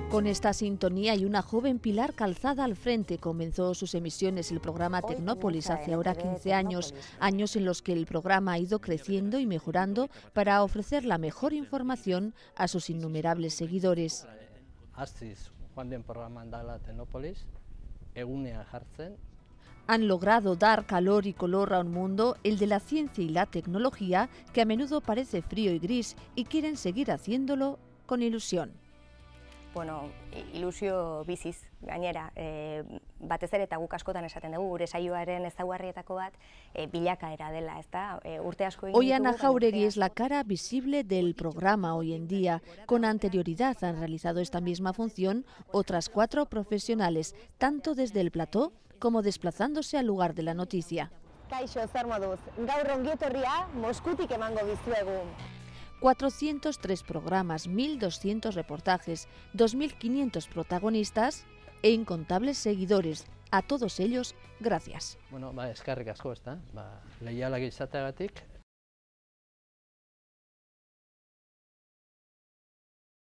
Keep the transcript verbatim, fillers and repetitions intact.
Con esta sintonía y una joven Pilar Calzada al frente, comenzó sus emisiones el programa Tecnópolis hace ahora quince años, años en los que el programa ha ido creciendo y mejorando para ofrecer la mejor información a sus innumerables seguidores. Han logrado dar calor y color a un mundo, el de la ciencia y la tecnología, que a menudo parece frío y gris, y quieren seguir haciéndolo con ilusión. Bueno, ilusio biziz, gainera, e, batez ere eta guk askotan esaten dugu, gure saioaren ezaugarrietako bat, e, bilakaera dela, ezta? E, urte asko egin Hoy Ana ditugu, Jauregui es la cara visible del programa hoy en día. Con anterioridad han realizado esta misma función otras cuatro profesionales, tanto desde el plató como desplazándose al lugar de la noticia. Kaixo, zer moduz, gaur ongietorria Moskutik emango dizuegu. cuatrocientos tres programas, mil doscientos reportajes, dos mil quinientos protagonistas e incontables seguidores. A todos ellos, gracias. Bueno, ba, eskerrik asko, ezta? Ba, leialak izateagatik